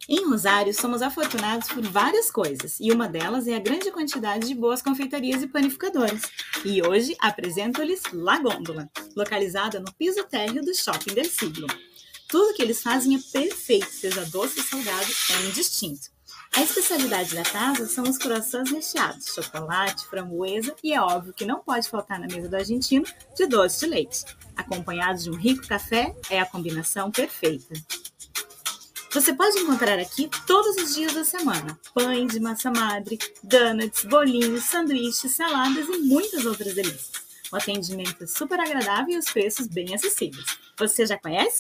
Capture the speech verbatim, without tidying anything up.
Em Rosário, somos afortunados por várias coisas, e uma delas é a grande quantidade de boas confeitarias e panificadoras. E hoje apresento-lhes La Gôndola, localizada no piso térreo do Shopping del Siglo. Tudo que eles fazem é perfeito, seja doce ou salgado, é indistinto. A especialidade da casa são os croissants recheados, chocolate, framboesa e é óbvio que não pode faltar na mesa do argentino de doce de leite. Acompanhado de um rico café, é a combinação perfeita. Você pode encontrar aqui todos os dias da semana pães de massa madre, donuts, bolinhos, sanduíches, saladas e muitas outras delícias. O atendimento é super agradável e os preços bem acessíveis. Você já conhece?